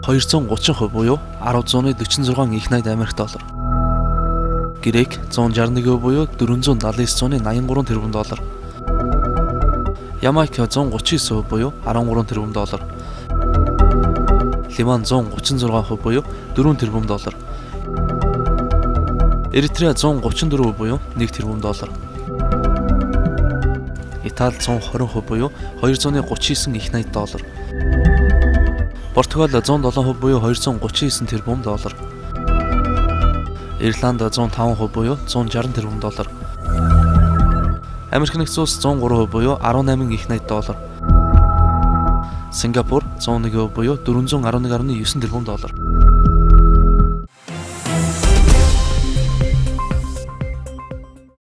230% буюу 10.46 их найд Америк доллар. Грек 161% буюу 479.83 тэрбум доллар. Ямайка 139% буюу 13 тэрбум доллар. Ливан 136% буюу 4 тэрбум доллар. Эритреа 134% буюу 1 тэрбум доллар. Итали 120% буюу 239 их найд доллар. Португал 107% буюу 239 тэрбум доллар. Ирланд 105% буюу 160 тэрбум доллар. Америк нэгдсэн улс 103% буюу 18 их найд доллар. Сингапур 101% буюу 411.9 тэрбум доллар.